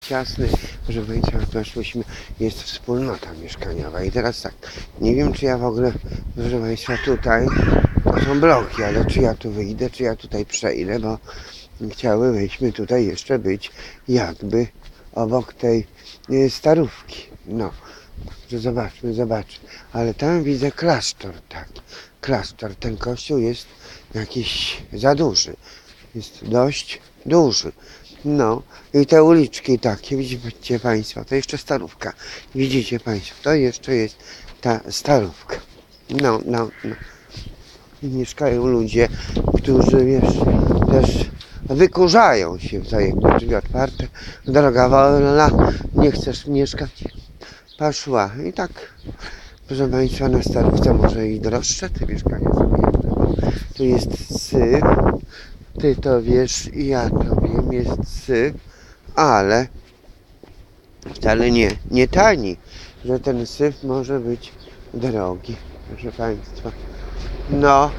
ciasny, że weszłyśmy, jest wspólnota mieszkaniowa. I teraz tak, nie wiem czy ja w ogóle, proszę Państwa, tutaj, to są bloki, ale czy ja tu wyjdę, czy ja tutaj przejdę, bo chciałybyśmy tutaj jeszcze być jakby obok tej starówki. No, że zobaczmy. Ale tam widzę klasztor taki. Klasztor, ten kościół jest jakiś za duży. Jest dość duży. No i te uliczki takie, widzicie Państwo, to jeszcze starówka. Widzicie Państwo, to jeszcze jest ta starówka. No. I mieszkają ludzie, którzy, wiesz, też wykurzają się wzajemnie. Drzwi otwarte, droga wolna, nie chcesz mieszkać, poszła. I tak, proszę Państwa, na starówce może i droższe te mieszkania są jedne, bo tu jest syf, ty to wiesz i ja to wiem, jest syf, ale wcale nie tani, że ten syf może być drogi, proszę Państwa. No,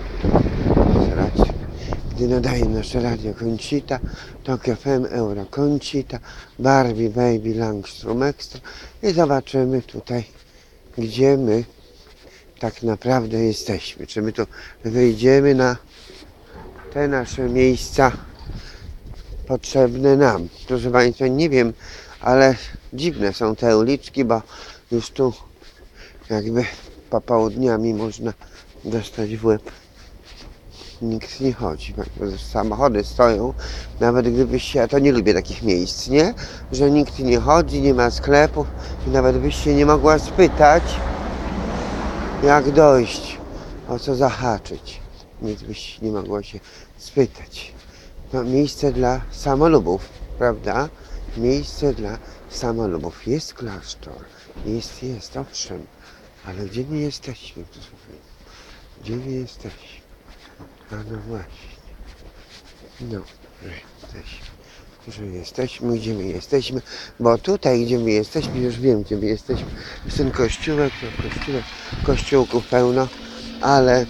gdy nadaje nasze radio Conchita, Tokio FM, Euro Conchita, Barbie, Baby, Langstrom Extra i zobaczymy tutaj, gdzie my tak naprawdę jesteśmy. Czy my tu wyjdziemy na te nasze miejsca potrzebne nam. Proszę Państwa, nie wiem, ale dziwne są te uliczki, bo już tu jakby popołudniami można dostać w łeb. Nikt nie chodzi, samochody stoją, nawet gdybyście, ja to nie lubię takich miejsc, nie? Że nikt nie chodzi, nie ma sklepów i nawet byś się nie mogła spytać, jak dojść, o co zahaczyć. Nic byś nie mogła się spytać. To miejsce dla samolubów, prawda? Miejsce dla samolubów. Jest klasztor, jest, owszem, ale gdzie my jesteśmy? Gdzie my jesteśmy? A no właśnie. No, że jesteśmy, gdzie my jesteśmy, bo tutaj, gdzie my jesteśmy, już wiem, gdzie my jesteśmy. Jest ten kościółek, kościółków pełno, ale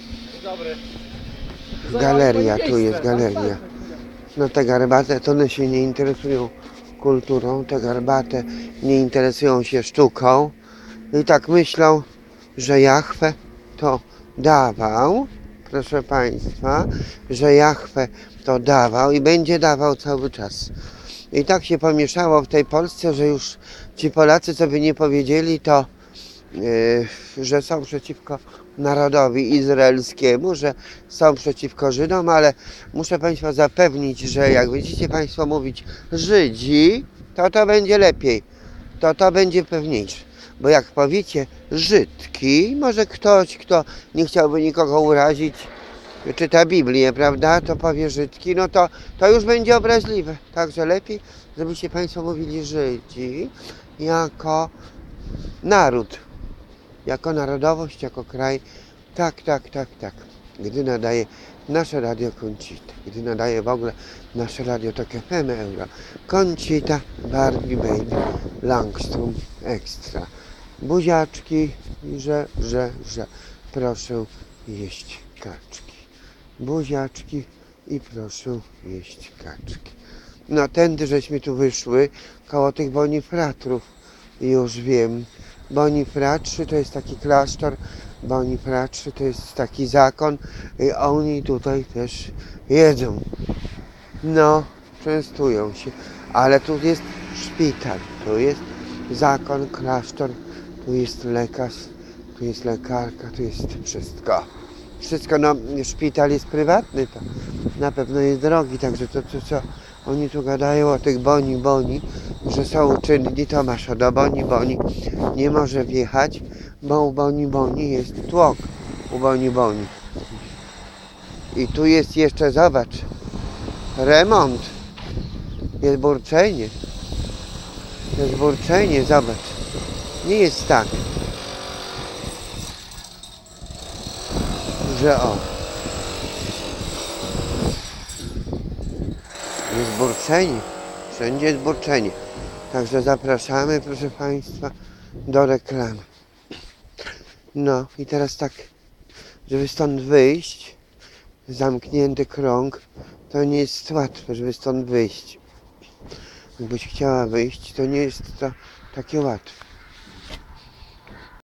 galeria, tu jest galeria. No te garbate, to one się nie interesują kulturą, te garbate nie interesują się sztuką i tak myślą, że Jahwe to dawał, proszę Państwa, że Jahwe to dawał i będzie dawał cały czas. I tak się pomieszało w tej Polsce, że już ci Polacy, co by nie powiedzieli, to że są przeciwko narodowi izraelskiemu, że są przeciwko Żydom, ale muszę Państwa zapewnić, że jak będziecie Państwo mówić Żydzi, to będzie lepiej, to będzie pewniejsze. Bo jak powiecie Żydki, może ktoś, kto nie chciałby nikogo urazić, czyta Biblię, prawda, to powie Żydki, no to już będzie obraźliwe. Także lepiej, żebyście Państwo mówili Żydzi jako naród, jako narodowość, jako kraj. Tak. Gdy nadaje nasze radio Conchita, gdy nadaje w ogóle nasze radio Tokio FM, Euro Conchita, Barbie, Baby, Langstrom Extra. Buziaczki, że proszę jeść kaczki. Buziaczki i proszę jeść kaczki. No tędy żeśmy tu wyszły, koło tych bonifratrów, już wiem. Bonifratrzy to jest taki klasztor, bonifratrzy to jest taki zakon i oni tutaj też jedzą. No, częstują się, ale tu jest szpital, tu jest zakon, klasztor, tu jest lekarz, tu jest lekarka, tu jest wszystko. Wszystko, no szpital jest prywatny, to na pewno jest drogi, także to co oni tu gadają o tych boni, że są czynni, to masz do boni nie może wjechać, bo u boni jest tłok, u boni. I tu jest jeszcze, zobacz, remont, jest burczenie, zobacz, nie jest tak, że o, jest burczenie, wszędzie jest burczenie. Także zapraszamy, proszę Państwa, do reklamy. No i teraz tak, żeby stąd wyjść, zamknięty krąg, to nie jest łatwe, żeby stąd wyjść. Jakbyś chciała wyjść, to nie jest to takie łatwe.